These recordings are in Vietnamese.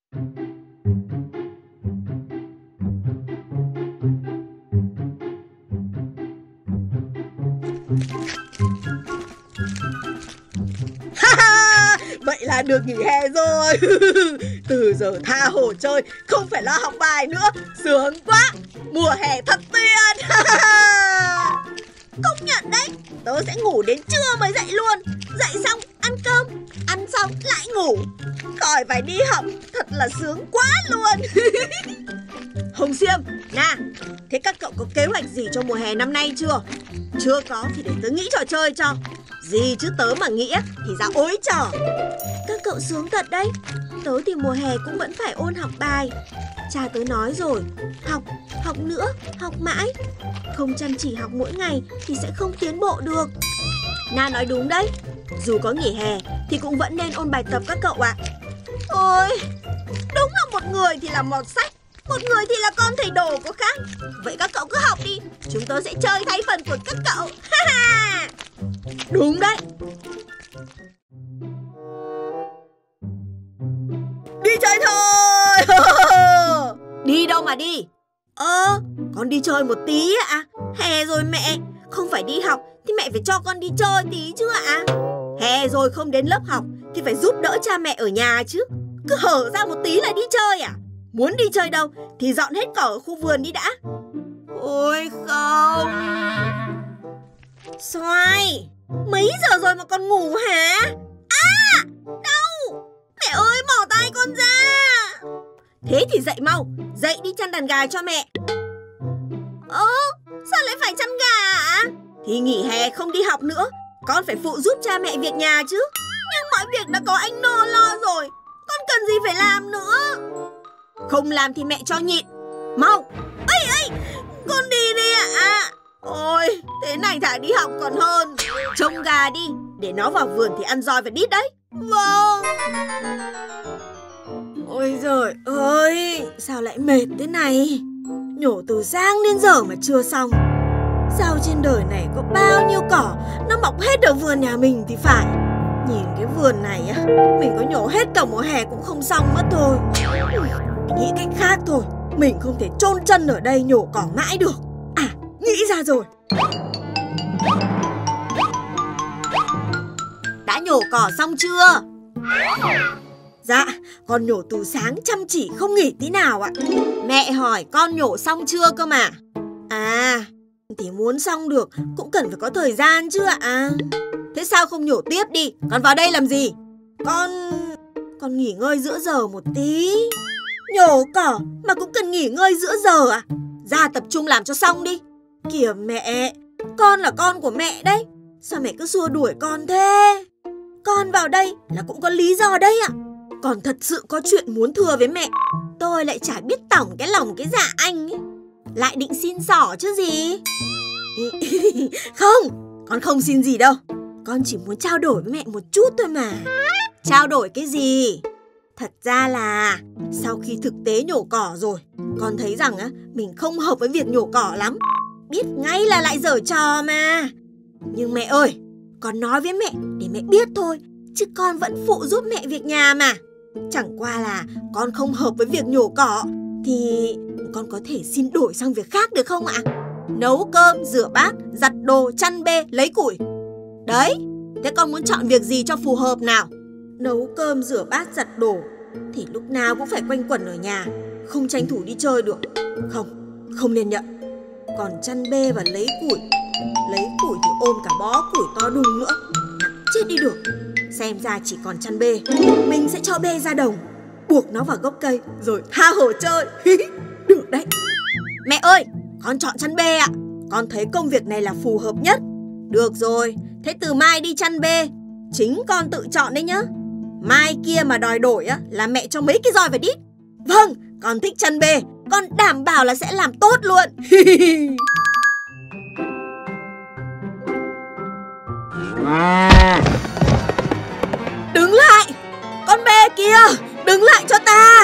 Vậy là được nghỉ hè rồi. Từ giờ tha hồ chơi, không phải lo học bài nữa. Sướng quá, mùa hè thật tuyệt. Công nhận đấy, tớ sẽ ngủ đến trưa mới dậy luôn. Dậy xong ăn cơm, ăn xong lại ngủ, khỏi phải đi học. Thật là sướng quá luôn. Hồng Xiêm, nè, thế các cậu có kế hoạch gì cho mùa hè năm nay chưa? Chưa có thì để tớ nghĩ trò chơi cho. Gì chứ tớ mà nghĩ thì ra ối trò. Các cậu sướng thật đấy. Tớ thì mùa hè cũng vẫn phải ôn học bài. Cha tớ nói rồi, học nữa, học mãi. Không chăm chỉ học mỗi ngày thì sẽ không tiến bộ được. Na nói đúng đấy. Dù có nghỉ hè thì cũng vẫn nên ôn bài tập các cậu ạ. Ôi, đúng là một người thì là một sách, một người thì là con thầy đồ có khác. Vậy các cậu cứ học đi, chúng tớ sẽ chơi thay phần của các cậu. Đúng đấy. Đi chơi thôi. Đi đâu mà đi? Con đi chơi một tí ạ. Hè rồi mẹ, không phải đi học thì mẹ phải cho con đi chơi tí chứ ạ. Hè rồi không đến lớp học thì phải giúp đỡ cha mẹ ở nhà chứ. Cứ hở ra một tí là đi chơi à? Muốn đi chơi đâu thì dọn hết cỏ ở khu vườn đi đã. Ôi không. Xoài, mấy giờ rồi mà con ngủ hả? À, đau. Mẹ ơi, bỏ tay con ra. Thế thì dậy mau, dậy đi chăn đàn gà cho mẹ. Sao lại phải chăn gà ạ? Thì nghỉ hè không đi học nữa, con phải phụ giúp cha mẹ việc nhà chứ. Nhưng mọi việc đã có anh Nô lo rồi, con cần gì phải làm nữa. Không làm thì mẹ cho nhịn. Mau. Ây, con đi đi ạ. Ôi, thế này thà đi học còn hơn. Trông gà đi, để nó vào vườn thì ăn roi và đít đấy. Vâng. Ôi giời ơi, sao lại mệt thế này? Nhổ từ sáng đến giờ mà chưa xong. Sao trên đời này có bao nhiêu cỏ nó mọc hết ở vườn nhà mình thì phải. Nhìn cái vườn này á, mình có nhổ hết cả mùa hè cũng không xong mất thôi. Nghĩ cách khác thôi, mình không thể chôn chân ở đây nhổ cỏ mãi được. À, nghĩ ra rồi. Đã nhổ cỏ xong chưa? Dạ, con nhổ từ sáng chăm chỉ không nghỉ tí nào ạ. Mẹ hỏi con nhổ xong chưa cơ mà. À, thì muốn xong được cũng cần phải có thời gian chứ ạ. Thế sao không nhổ tiếp đi? Con vào đây làm gì? Con nghỉ ngơi giữa giờ một tí. Nhổ cỏ mà cũng cần nghỉ ngơi giữa giờ à? Ra tập trung làm cho xong đi. Kìa mẹ, con là con của mẹ đấy. Sao mẹ cứ xua đuổi con thế? Con vào đây là cũng có lý do đấy ạ. Con thật sự có chuyện muốn thưa với mẹ. Tôi lại chả biết tỏng cái lòng cái dạ anh ấy. Lại định xin xỏ chứ gì. Không, con không xin gì đâu. Con chỉ muốn trao đổi với mẹ một chút thôi mà. Trao đổi cái gì? Thật ra là sau khi thực tế nhổ cỏ rồi, con thấy rằng á, mình không hợp với việc nhổ cỏ lắm. Biết ngay là lại giở trò mà. Nhưng mẹ ơi, con nói với mẹ để mẹ biết thôi, chứ con vẫn phụ giúp mẹ việc nhà mà. Chẳng qua là con không hợp với việc nhổ cỏ thì con có thể xin đổi sang việc khác được không ạ? Nấu cơm, rửa bát, giặt đồ, chăn bê, lấy củi. Đấy, thế con muốn chọn việc gì cho phù hợp nào? Nấu cơm, rửa bát, giặt đồ thì lúc nào cũng phải quanh quẩn ở nhà, không tranh thủ đi chơi được. Không nên nhận. Còn chăn bê và lấy củi thì ôm cả bó củi to đùng nữa, nặng chết đi được. Xem ra chỉ còn chăn bê, mình sẽ cho bê ra đồng, buộc nó vào gốc cây rồi tha hồ chơi. Được đấy. Mẹ ơi, con chọn chăn bê ạ. Con thấy công việc này là phù hợp nhất. Được rồi, thế từ mai đi chăn bê. Chính con tự chọn đấy nhá. Mai kia mà đòi đổi á là mẹ cho mấy cái roi vào đít. Vâng, con thích chăn bê, con đảm bảo là sẽ làm tốt luôn. Đứng lại, con bê kia, đứng lại cho ta.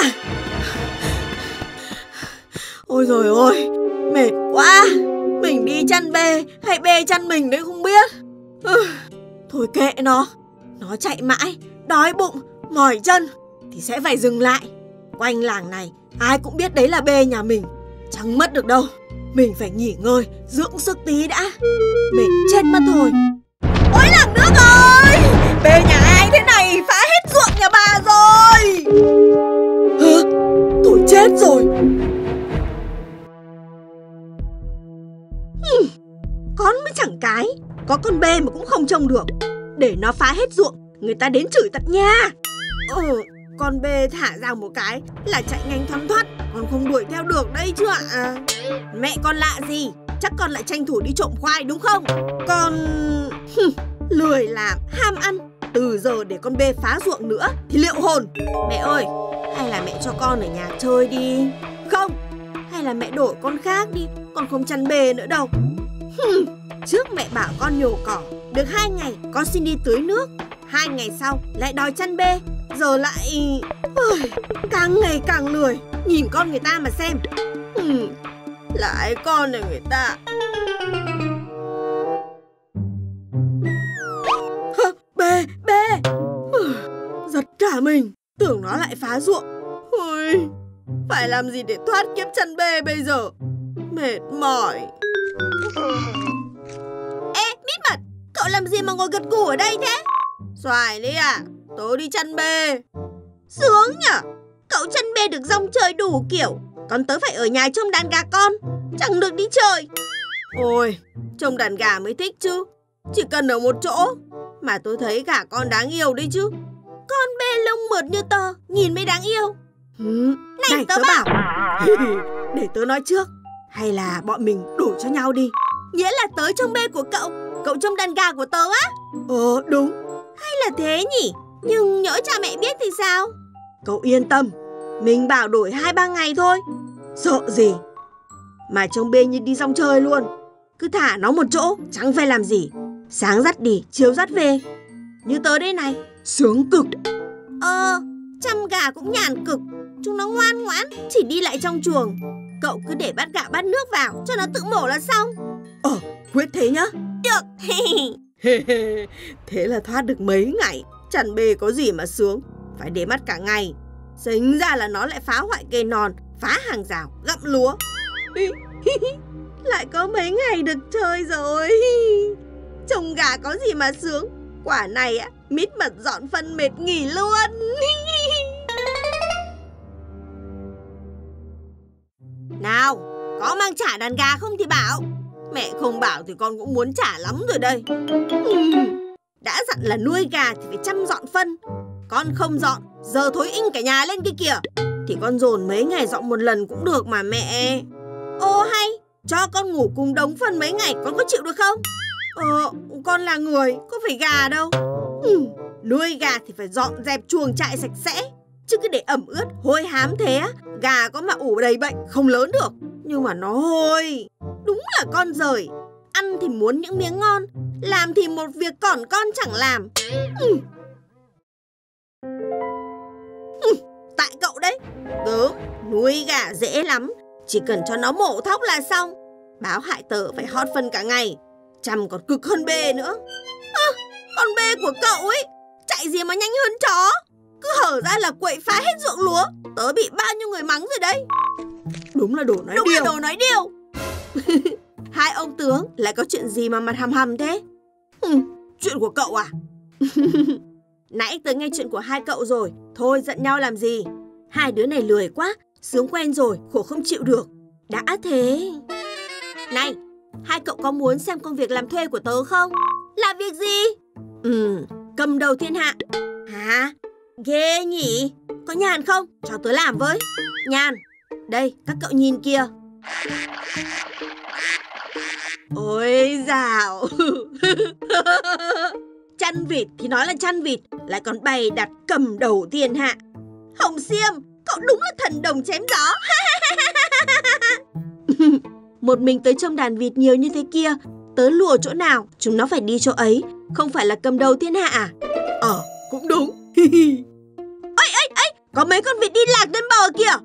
Ôi dồi ôi, mệt quá. Mình đi chăn bê hay bê chăn mình đấy không biết. Thôi kệ nó chạy mãi, đói bụng, mỏi chân thì sẽ phải dừng lại. Quanh làng này ai cũng biết đấy là bê nhà mình. Chẳng mất được đâu. Mình phải nghỉ ngơi, dưỡng sức tí đã. Mình chết mất thôi. Ôi làng nước ơi! Bê nhà ai thế này, phá hết ruộng nhà bà rồi. Hả? Tôi chết rồi. Con mới chẳng cái. Có con bê mà cũng không trông được. Để nó phá hết ruộng, người ta đến chửi tận nhà. Con bê thả ra một cái là chạy nhanh thoăn thoắt. Con không đuổi theo được đây chứ ạ. Mẹ con lạ gì, chắc con lại tranh thủ đi trộm khoai đúng không? Con lười làm, ham ăn. Từ giờ để con bê phá ruộng nữa thì liệu hồn. Mẹ ơi, hay là mẹ cho con ở nhà chơi đi. Không, hay là mẹ đổi con khác đi. Con không chăn bê nữa đâu. Trước mẹ bảo con nhổ cỏ, được 2 ngày con xin đi tưới nước. 2 ngày sau lại đòi chăn bê. Giờ lại càng ngày càng lười. Nhìn con người ta mà xem. Lại con này người ta. Bê giật cả mình. Tưởng nó lại phá ruộng. Phải làm gì để thoát kiếp chăn bê bây giờ. Mệt mỏi. Ê Mít Mật, cậu làm gì mà ngồi gật gù ở đây thế? Xoài đi à, tớ đi chăn bê. Sướng nhở. Cậu chăn bê được rong chơi đủ kiểu. Còn tớ phải ở nhà trông đàn gà con, chẳng được đi chơi. Ôi, trông đàn gà mới thích chứ. Chỉ cần ở một chỗ. Mà tôi thấy gà con đáng yêu đấy chứ. Con bê lông mượt như tơ, nhìn mới đáng yêu. Này tớ bảo. Để tớ nói trước. Hay là bọn mình đổi cho nhau đi. Nghĩa là tớ trông bê của cậu, cậu trông đàn gà của tớ á. Đúng. Hay là thế nhỉ? Nhưng nhỡ cha mẹ biết thì sao? Cậu yên tâm, mình bảo đổi 2-3 ngày thôi. Sợ gì. Mà trông bê như đi rong chơi luôn. Cứ thả nó một chỗ, chẳng phải làm gì. Sáng dắt đi, chiều dắt về. Như tớ đây này, sướng cực. Chăm gà cũng nhàn cực. Chúng nó ngoan ngoãn, chỉ đi lại trong chuồng. Cậu cứ để bát gạo bát nước vào, cho nó tự mổ là xong. Quyết thế nhá. Được. Thế là thoát được mấy ngày. Chăn bê có gì mà sướng. Phải để mắt cả ngày. Sinh ra là nó lại phá hoại cây non, phá hàng rào, gặm lúa. Lại có mấy ngày được chơi rồi. Trông gà có gì mà sướng. Quả này á, Mít Mật dọn phân mệt nghỉ luôn. Nào, có mang trả đàn gà không thì bảo. Mẹ không bảo thì con cũng muốn trả lắm rồi đây. Đã dặn là nuôi gà thì phải chăm dọn phân. Con không dọn, giờ thối inh cả nhà lên kia kìa. Thì con dồn mấy ngày dọn một lần cũng được mà mẹ. Hay, cho con ngủ cùng đống phân mấy ngày con có chịu được không? Con là người, có phải gà đâu. Nuôi gà thì phải dọn dẹp chuồng trại sạch sẽ. Chứ cứ để ẩm ướt, hôi hám thế á, gà có mà ủ đầy bệnh không lớn được. Nhưng mà nó hôi. Đúng là con dời. Ăn thì muốn những miếng ngon, làm thì một việc còn con chẳng làm. Tại cậu đấy. Gớm, nuôi gà dễ lắm. Chỉ cần cho nó mổ thóc là xong. Báo hại tớ phải hót phân cả ngày. Chăm còn cực hơn bê nữa. Con bê của cậu ấy chạy gì mà nhanh hơn chó. Cứ hở ra là quậy phá hết ruộng lúa. Tớ bị bao nhiêu người mắng rồi đấy. Đúng là đồ nói điêu. Hai ông tướng lại có chuyện gì mà mặt hầm hầm thế? Chuyện của cậu à? Nãy tớ nghe chuyện của hai cậu rồi. Thôi giận nhau làm gì. Hai đứa này lười quá. Sướng quen rồi, khổ không chịu được. Đã thế. Này, hai cậu có muốn xem công việc làm thuê của tớ không? Là việc gì? Cầm đầu thiên hạ. Hả? Ghê nhỉ? Có nhàn không? Cho tớ làm với. Nhàn. Đây, các cậu nhìn kìa. Ôi dào. Chăn vịt thì nói là chăn vịt, lại còn bày đặt cầm đầu thiên hạ. Hồng Xiêm, cậu đúng là thần đồng chém gió. Một mình tớ trông đàn vịt nhiều như thế kia, tớ lùa chỗ nào chúng nó phải đi chỗ ấy. Không phải là cầm đầu thiên hạ à? Cũng đúng. Ây, có mấy con vịt đi lạc lên bờ kìa.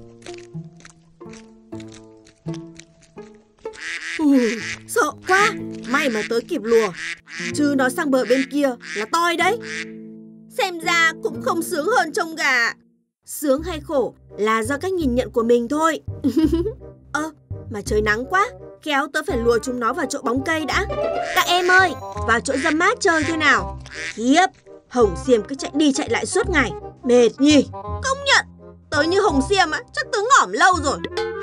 Sợ quá. May mà tớ kịp lùa, chứ nó sang bờ bên kia là toi đấy. Xem ra cũng không sướng hơn trông gà. Sướng hay khổ là do cách nhìn nhận của mình thôi. Mà trời nắng quá, khéo tớ phải lùa chúng nó vào chỗ bóng cây đã. Các em ơi, vào chỗ râm mát chơi thôi nào. Khiếp, Hồng Xiêm cứ chạy đi chạy lại suốt ngày, mệt nhỉ. Công nhận, tớ như Hồng Xiêm á, chắc tớ ngỏm lâu rồi.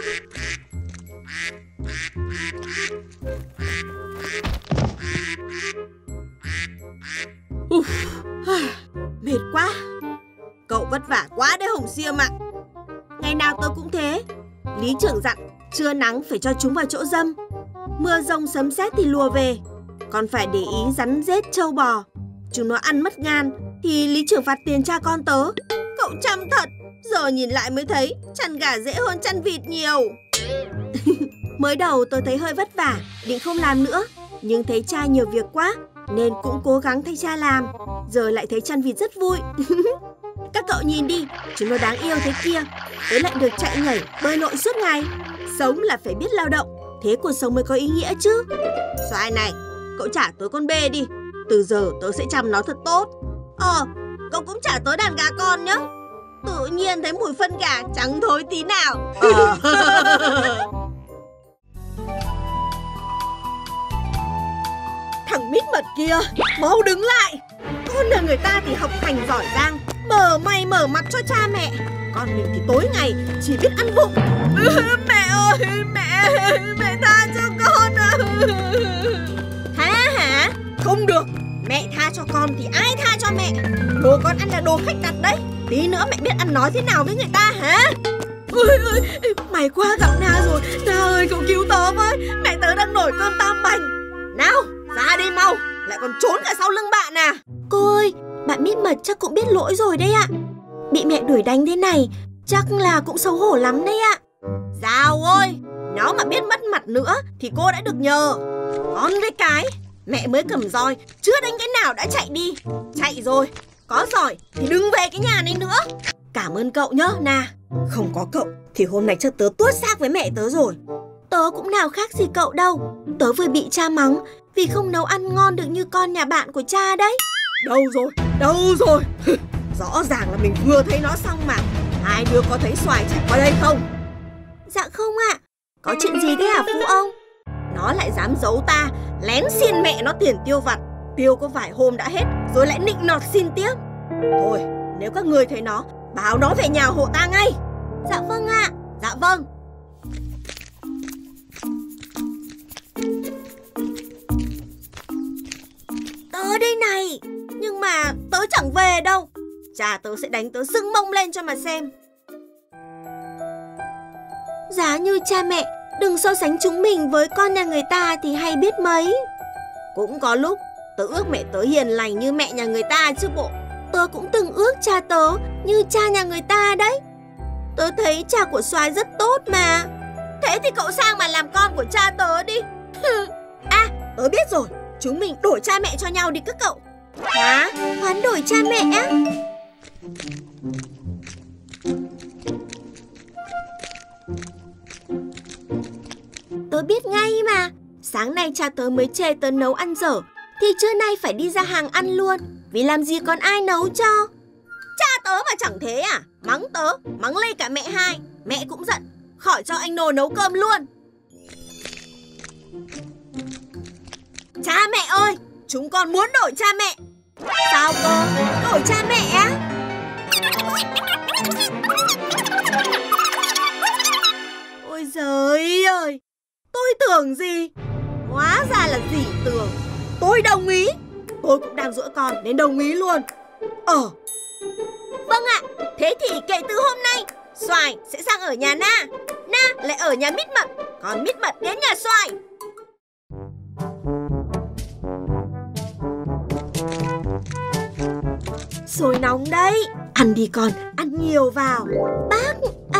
Mệt quá. Cậu vất vả quá đấy Hồng Xiêm ạ. Ngày nào tớ cũng thế. Lý trưởng dặn trưa nắng phải cho chúng vào chỗ râm, mưa rông sấm sét thì lùa về. Còn phải để ý rắn rết trâu bò, chúng nó ăn mất ngan thì lý trưởng phạt tiền cha con tớ. Cậu chăm thật. Giờ nhìn lại mới thấy chăn gà dễ hơn chăn vịt nhiều. Mới đầu tớ thấy hơi vất vả, định không làm nữa. Nhưng thấy cha nhiều việc quá nên cũng cố gắng thay cha làm. Giờ lại thấy chăn vịt rất vui. Các cậu nhìn đi, chúng nó đáng yêu thế kia. Tớ lại được chạy nhảy, bơi lội suốt ngày. Sống là phải biết lao động, thế cuộc sống mới có ý nghĩa chứ. Xoài này, cậu trả tớ con bê đi. Từ giờ tớ sẽ chăm nó thật tốt. Cậu cũng trả tớ đàn gà con nhá. Tự nhiên thấy mùi phân gà chẳng thối tí nào. Thằng mít mật kia, mau đứng lại. Con nhà người ta thì học hành giỏi giang, mở mày mở mặt cho cha mẹ. Con mình thì tối ngày chỉ biết ăn vụng. Mẹ ơi, mẹ tha cho con à. Hả? Không được. Mẹ tha cho con thì ai tha cho mẹ. Đồ con ăn là đồ khách đặt đấy. Tí nữa mẹ biết ăn nói thế nào với người ta hả? Ôi, mày quá gặp Na rồi. Na ơi, cậu cứu tớ với. Mẹ tớ đang nổi cơn tam bành. Nào, ra đi mau. Lại còn trốn cả sau lưng bạn à. Cô ơi, bạn mít mật chắc cũng biết lỗi rồi đấy ạ. Bị mẹ đuổi đánh thế này chắc là cũng xấu hổ lắm đấy ạ. Dào ơi, nó mà biết mất mặt nữa thì cô đã được nhờ. Con với cái, mẹ mới cầm roi, chưa đánh cái nào đã chạy đi. Chạy rồi, có giỏi thì đừng về cái nhà này nữa. Cảm ơn cậu nhớ Na. Không có cậu thì hôm nay chắc tớ tuốt xác với mẹ tớ rồi. Tớ cũng nào khác gì cậu đâu. Tớ vừa bị cha mắng vì không nấu ăn ngon được như con nhà bạn của cha đấy. Đâu rồi Rõ ràng là mình vừa thấy nó xong mà. Hai đứa có thấy Xoài chạy qua đây không? Dạ không ạ. Có chuyện gì thế hả Phu ông? Nó lại dám giấu ta, lén xin mẹ nó tiền tiêu vặt. Tiêu có vài hôm đã hết rồi lại nịnh nọt xin tiếp. Thôi, nếu các người thấy nó, báo nó về nhà hộ ta ngay. Dạ vâng ạ. Dạ vâng. Tớ đây này. Nhưng mà tớ chẳng về đâu. Cha tớ sẽ đánh tớ sưng mông lên cho mà xem. Giá như cha mẹ đừng so sánh chúng mình với con nhà người ta thì hay biết mấy. Cũng có lúc tớ ước mẹ tớ hiền lành như mẹ nhà người ta chứ bộ. Tớ cũng từng ước cha tớ như cha nhà người ta đấy. Tớ thấy cha của Xoài rất tốt mà. Thế thì cậu sang mà làm con của cha tớ đi. À, tớ biết rồi. Chúng mình đổi cha mẹ cho nhau đi các cậu. Hả? Hoán đổi cha mẹ á? Tớ biết ngay mà. Sáng nay cha tớ mới chê tớ nấu ăn dở thì trưa nay phải đi ra hàng ăn luôn. Vì làm gì còn ai nấu cho. Cha tớ mà chẳng thế à? Mắng tớ, mắng lây cả mẹ hai. Mẹ cũng giận, khỏi cho anh Nồ nấu cơm luôn. Cha mẹ ơi, chúng con muốn đổi cha mẹ. Sao cô? Đổi cha mẹ á? Ôi giời ơi, tôi tưởng gì? Hóa ra là dì tưởng. Tôi đồng ý. Tôi cũng đang giỡn con nên đồng ý luôn. Vâng ạ. Thế thì kể từ hôm nay Xoài sẽ sang ở nhà Na, Na lại ở nhà Mít Mật, còn Mít Mật đến nhà Xoài. Sôi nóng đấy. Ăn đi con, ăn nhiều vào. Bác,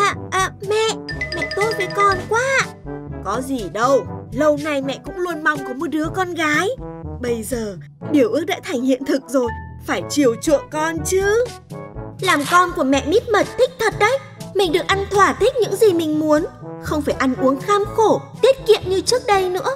mẹ tốt với con quá. Có gì đâu, lâu nay mẹ cũng luôn mong có một đứa con gái. Bây giờ điều ước đã thành hiện thực rồi, phải chiều chuộng con chứ. Làm con của mẹ Mít Mật thích thật đấy. Mình được ăn thỏa thích những gì mình muốn, không phải ăn uống kham khổ, tiết kiệm như trước đây nữa.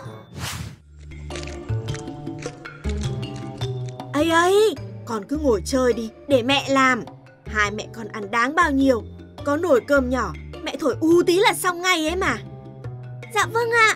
Ấy, con cứ ngồi chơi đi, để mẹ làm. Hai mẹ con ăn đáng bao nhiêu. Có nồi cơm nhỏ, mẹ thổi tí là xong ngay ấy mà. Dạ vâng ạ.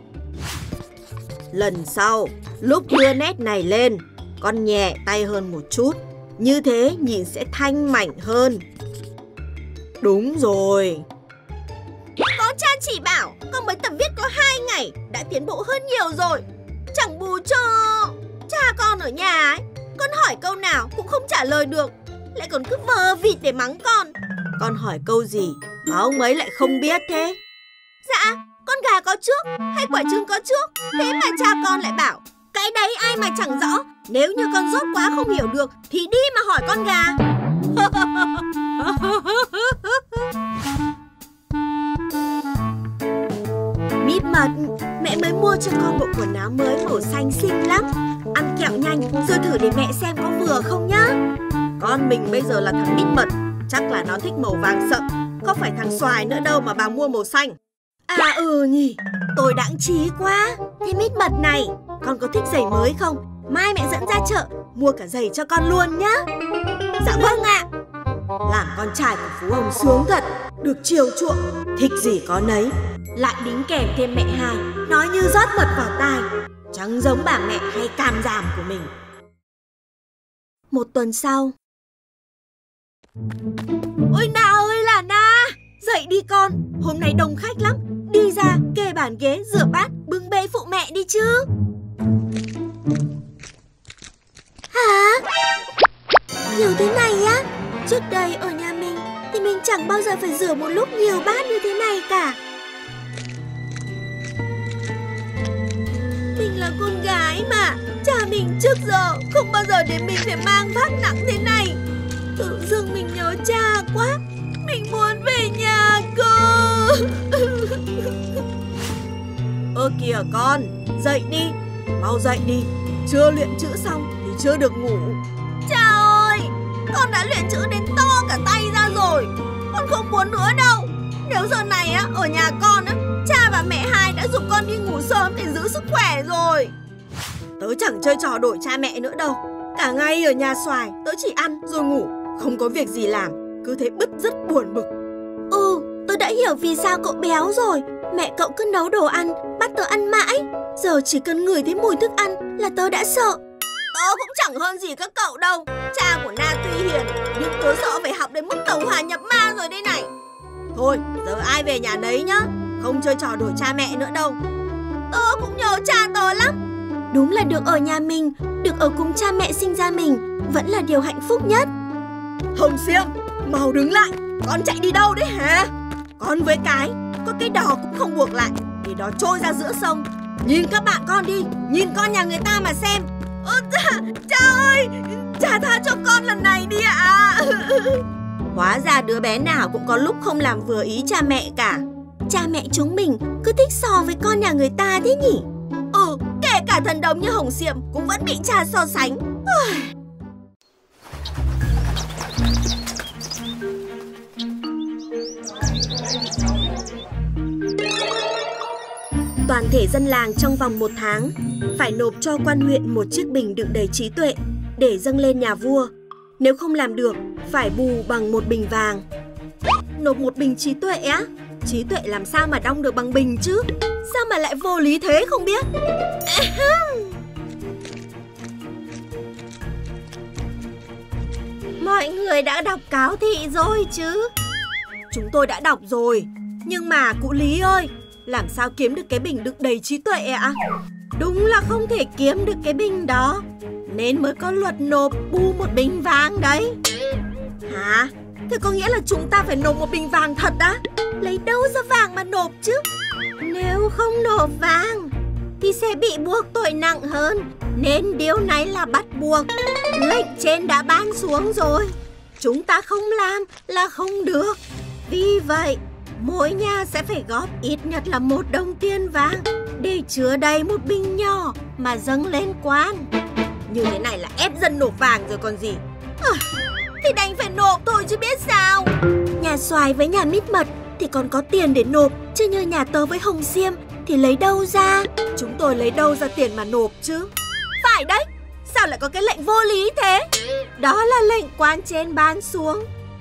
Lần sau, lúc đưa nét này lên, con nhẹ tay hơn một chút. Như thế nhìn sẽ thanh mảnh hơn. Đúng rồi. Có cha chỉ bảo, con mới tập viết có 2 ngày đã tiến bộ hơn nhiều rồi. Chẳng bù cho cha con ở nhà ấy, con hỏi câu nào cũng không trả lời được, lại còn cứ vờ vịt để mắng con. Con hỏi câu gì mà ông ấy lại không biết thế? Dạ, con gà có trước hay quả trứng có trước? Thế mà cha con lại bảo cái đấy ai mà chẳng rõ. Nếu như con dốt quá không hiểu được thì đi mà hỏi con gà. Mít Mật, mẹ mới mua cho con bộ quần áo mới màu xanh xinh lắm. Ăn kẹo nhanh rồi thử để mẹ xem có vừa không nhá. Con mình bây giờ là thằng Mít Mật, chắc là nó thích màu vàng sậm. Có phải thằng Xoài nữa đâu mà bà mua màu xanh. À nhỉ, tôi đáng trí quá. Thế Mít Mật này, con có thích giày mới không? Mai mẹ dẫn ra chợ mua cả giày cho con luôn nhá. Dạ vâng ạ. Làm con trai của phú ông sướng thật, được chiều chuộng, thích gì có nấy. Lại đính kèm thêm mẹ hai, nói như rót mật vào tai, chẳng giống bà mẹ hay càm giảm của mình. Một tuần sau. Ôi Na ơi là Na, dậy đi con, hôm nay đông khách lắm. Đi ra kê bàn ghế, rửa bát, bưng bê phụ mẹ đi chứ. Hả? Nhiều thế này á? Trước đây ở nhà mình thì mình chẳng bao giờ phải rửa một lúc nhiều bát như thế này cả. Mình là con gái mà, cha mình trước giờ không bao giờ để mình phải mang vác nặng thế này. Tự dưng mình nhớ cha quá, mình muốn về nhà cơ. Kìa con, dậy đi, mau dậy đi. Chưa luyện chữ xong thì chưa được ngủ. Cha ơi, con đã luyện chữ đến to cả tay ra rồi. Con không muốn nữa đâu. Nếu giờ này á, ở nhà con á, cha và mẹ hai đã giục con đi ngủ sớm để giữ sức khỏe rồi. Tớ chẳng chơi trò đổi cha mẹ nữa đâu. Cả ngày ở nhà Xoài, tớ chỉ ăn rồi ngủ, không có việc gì làm, cứ thế bứt rứt buồn bực. Tớ đã hiểu vì sao cậu béo rồi. Mẹ cậu cứ nấu đồ ăn, bắt tớ ăn mãi. Giờ chỉ cần ngửi thấy mùi thức ăn là tớ đã sợ. Tớ cũng chẳng hơn gì các cậu đâu. Cha của Na tuy hiền, nhưng tớ sợ phải học đến mức tẩu hỏa nhập ma rồi đây này. Thôi, giờ ai về nhà nấy nhá, không chơi trò đổi cha mẹ nữa đâu. Tớ cũng nhớ cha tớ lắm. Đúng là được ở nhà mình, được ở cùng cha mẹ sinh ra mình vẫn là điều hạnh phúc nhất. Hồng Xiêm, mau đứng lại. Con chạy đi đâu đấy hả? Con với cái, có cái đò cũng không buộc lại, để đó trôi ra giữa sông. Nhìn các bạn con đi, nhìn con nhà người ta mà xem. Cha ơi, cha tha cho con lần này đi ạ. Hóa ra đứa bé nào cũng có lúc không làm vừa ý cha mẹ cả. Cha mẹ chúng mình cứ thích so với con nhà người ta thế nhỉ? Kể cả thần đồng như Hồng Xiêm cũng vẫn bị cha so sánh. Toàn thể dân làng trong vòng 1 tháng phải nộp cho quan huyện một chiếc bình đựng đầy trí tuệ để dâng lên nhà vua. Nếu không làm được, phải bù bằng một bình vàng. Nộp một bình trí tuệ á? Trí tuệ làm sao mà đong được bằng bình chứ? Sao mà lại vô lý thế không biết? Mọi người đã đọc cáo thị rồi chứ? Chúng tôi đã đọc rồi. Nhưng mà cụ Lý ơi, làm sao kiếm được cái bình đựng đầy trí tuệ ạ? Đúng là không thể kiếm được cái bình đó, nên mới có luật nộp bù một bình vàng đấy. Hả? Thế có nghĩa là chúng ta phải nộp một bình vàng thật á? Lấy đâu ra vàng mà nộp chứ? Nếu không nộp vàng thì sẽ bị buộc tội nặng hơn, nên điều này là bắt buộc. Lệnh trên đã ban xuống rồi, chúng ta không làm là không được. Vì vậy, mỗi nhà sẽ phải góp ít nhất là 1 đồng tiền vàng để chứa đầy một bình nhỏ mà dâng lên quan. Như thế này là ép dân nộp vàng rồi còn gì. Thì đành phải nộp thôi chứ biết sao. Nhà Xoài với nhà Mít Mật thì còn có tiền để nộp, chứ như nhà tớ với Hồng Xiêm thì lấy đâu ra? Chúng tôi lấy đâu ra tiền mà nộp chứ? Phải đấy, sao lại có cái lệnh vô lý thế? Đó là lệnh quan trên ban xuống,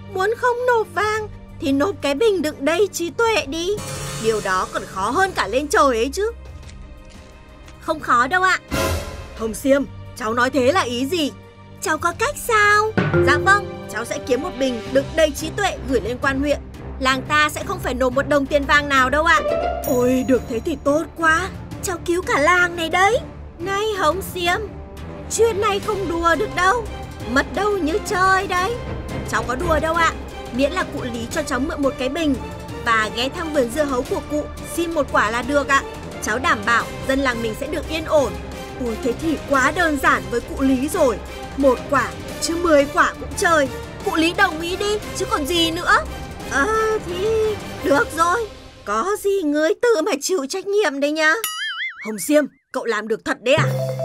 Muốn không nộp vàng thì nộp cái bình đựng đầy trí tuệ đi. Điều đó còn khó hơn cả lên trời ấy chứ. Không khó đâu ạ. Hồng Xiêm, cháu nói thế là ý gì? Cháu có cách sao? Dạ vâng, cháu sẽ kiếm một bình đựng đầy trí tuệ gửi lên quan huyện. Làng ta sẽ không phải nộp một đồng tiền vàng nào đâu ạ. Ôi, được thế thì tốt quá. Cháu cứu cả làng này đấy. Này Hồng Xiêm, chuyện này không đùa được đâu. Mất đâu như chơi đấy. Cháu có đùa đâu ạ. Miễn là cụ Lý cho cháu mượn một cái bình và ghé thăm vườn dưa hấu của cụ xin một quả là được ạ. Cháu đảm bảo dân làng mình sẽ được yên ổn. Ôi, thế thì quá đơn giản với cụ Lý rồi. Một quả chứ 10 quả cũng chơi. Cụ Lý đồng ý đi chứ còn gì nữa. Thì được rồi. Có gì ngươi tự mà chịu trách nhiệm đấy nhá. Hồng Xiêm, cậu làm được thật đấy à?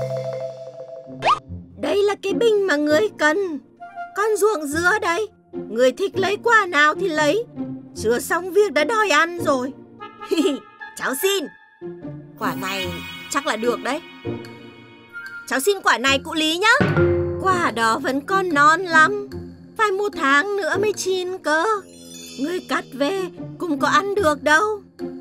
Đây là cái bình mà ngươi cần. Con ruộng dưa đây. Ngươi thích lấy quả nào thì lấy. Chưa xong việc đã đòi ăn rồi. Cháu xin. Quả này chắc là được đấy. Cháu xin quả này cụ Lý nhá. Quả đó vẫn còn non lắm. Phải 1 tháng nữa mới chín cơ. Ngươi cắt về cũng có ăn được đâu.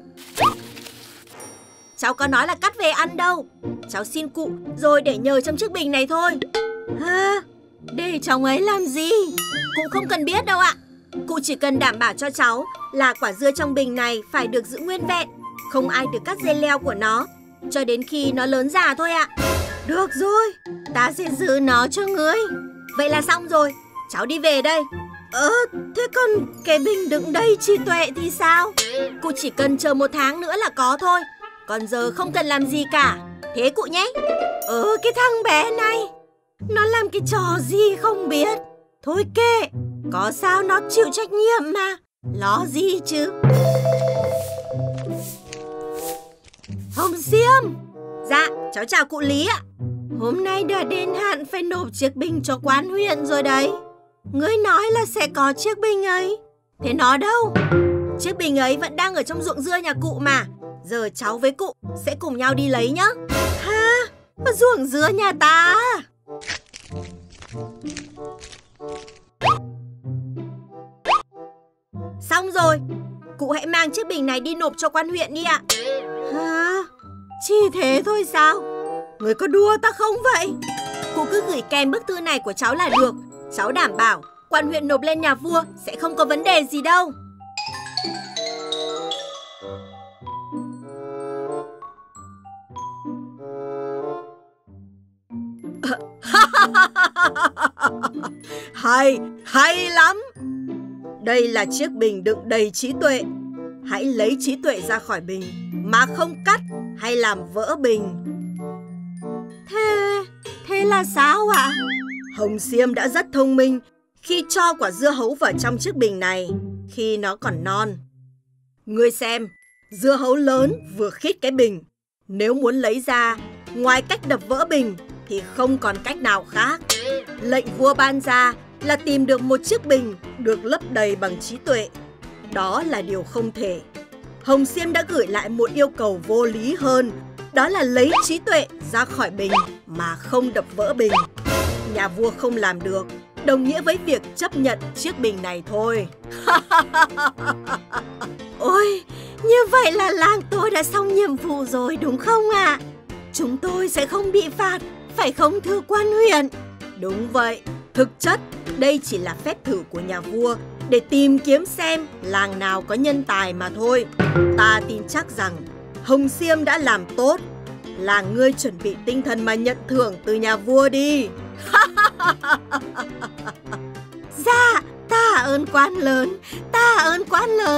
Cháu có nói là cắt về ăn đâu. Cháu xin cụ rồi để nhờ trong chiếc bình này thôi. Để chồng ấy làm gì? Cụ không cần biết đâu ạ. Cụ chỉ cần đảm bảo cho cháu là quả dưa trong bình này phải được giữ nguyên vẹn. Không ai được cắt dây leo của nó cho đến khi nó lớn già thôi ạ. Được rồi, ta sẽ giữ nó cho ngươi. Vậy là xong rồi, cháu đi về đây. Thế còn cái bình đựng đầy trí tuệ thì sao? Cụ chỉ cần chờ 1 tháng nữa là có thôi. Còn giờ không cần làm gì cả. Thế cụ nhé. Cái thằng bé này, nó làm cái trò gì không biết. Thôi kệ, có sao nó chịu trách nhiệm mà. Lo gì chứ. Hồng Xiêm. Dạ, cháu chào cụ Lý ạ. Hôm nay đã đến hạn phải nộp chiếc bình cho quan huyện rồi đấy. Ngươi nói là sẽ có chiếc bình ấy. Thế nó đâu? Chiếc bình ấy vẫn đang ở trong ruộng dưa nhà cụ mà. Giờ cháu với cụ sẽ cùng nhau đi lấy nhá. Ha? Ruộng dưa nhà ta. Xong rồi. Cụ hãy mang chiếc bình này đi nộp cho quan huyện đi ạ. Hả? Chỉ thế thôi sao? Người có đùa ta không vậy? Cụ cứ gửi kèm bức thư này của cháu là được. Cháu đảm bảo quan huyện nộp lên nhà vua sẽ không có vấn đề gì đâu. Hay lắm. Đây là chiếc bình đựng đầy trí tuệ. Hãy lấy trí tuệ ra khỏi bình mà không cắt hay làm vỡ bình. Thế là sao ạ? Hồng Xiêm đã rất thông minh khi cho quả dưa hấu vào trong chiếc bình này khi nó còn non. Ngươi xem, dưa hấu lớn vừa khít cái bình. Nếu muốn lấy ra, ngoài cách đập vỡ bình thì không còn cách nào khác. Lệnh vua ban ra là tìm được một chiếc bình được lấp đầy bằng trí tuệ. Đó là điều không thể. Hồng Xiêm đã gửi lại một yêu cầu vô lý hơn. Đó là lấy trí tuệ ra khỏi bình mà không đập vỡ bình. Nhà vua không làm được, đồng nghĩa với việc chấp nhận chiếc bình này thôi. Ôi, như vậy là làng tôi đã xong nhiệm vụ rồi đúng không ạ? Chúng tôi sẽ không bị phạt, phải không thưa quan huyện? Đúng vậy, thực chất đây chỉ là phép thử của nhà vua để tìm kiếm xem làng nào có nhân tài mà thôi. Ta tin chắc rằng Hồng Xiêm đã làm tốt. Làng ngươi chuẩn bị tinh thần mà nhận thưởng từ nhà vua đi. Dạ, tạ ơn quan lớn, tạ ơn quan lớn.